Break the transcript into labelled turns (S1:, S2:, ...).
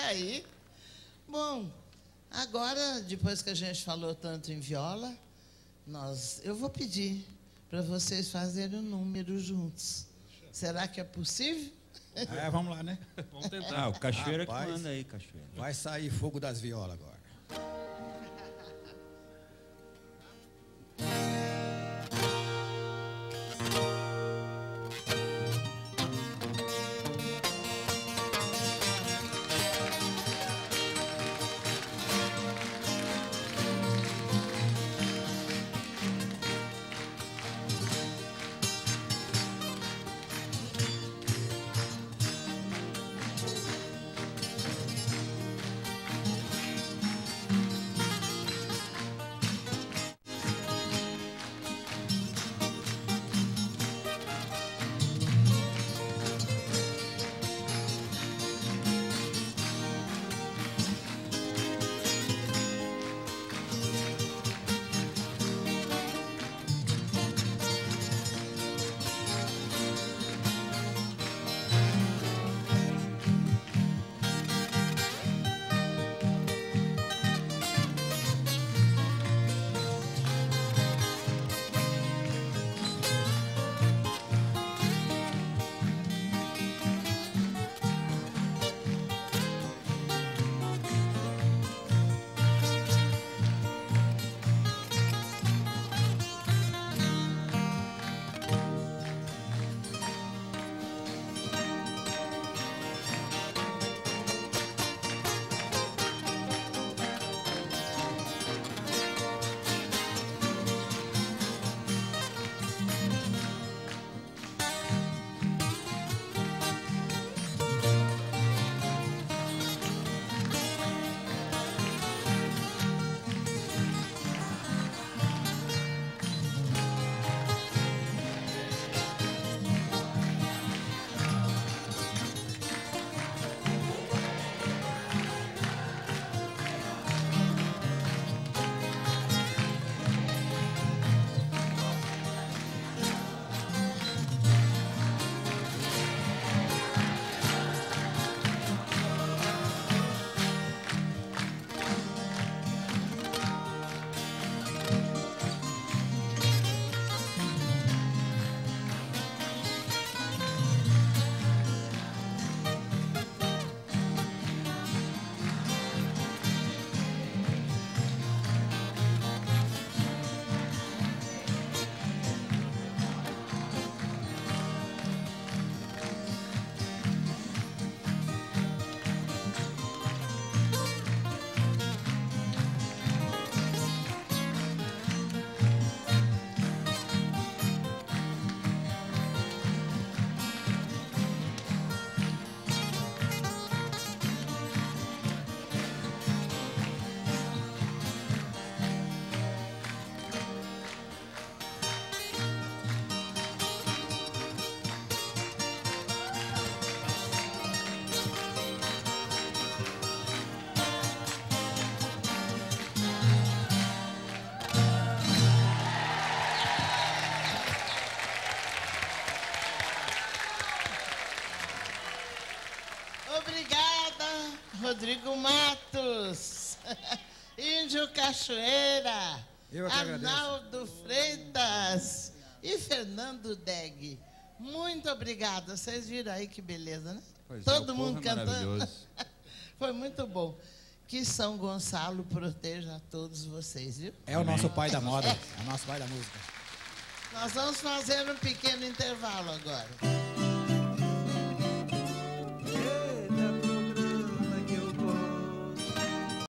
S1: aí. Bom, agora, depois que a gente falou tanto em viola, eu vou pedir para vocês fazerem um número juntos. Será que é possível?
S2: Vamos lá, né?
S3: Vamos tentar.
S4: O Cachoeira que manda aí, Cachoeira.
S2: Vai sair fogo das violas agora.
S1: Rodrigo Matos, Índio Cachoeira, Arnaldo Freitas e Fernando Deg. Muito obrigada. Vocês viram aí que beleza, né?
S4: Pois
S1: todo mundo cantando.
S4: Foi
S1: muito bom. Que São Gonçalo proteja a todos vocês, viu?
S2: É o nosso pai da moda, é o nosso pai da música.
S1: Nós vamos fazer um pequeno intervalo agora.